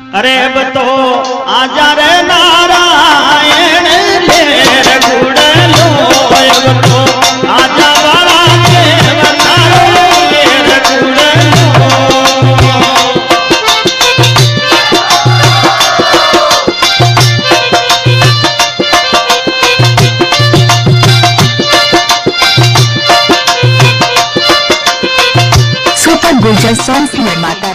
अरे अब तो आजा रे नारायण लेर गुड़ लो, अब तो आजा वाला देव तारो लेर गुड़ लो। सुपर गुलजार सॉन्ग निर्माता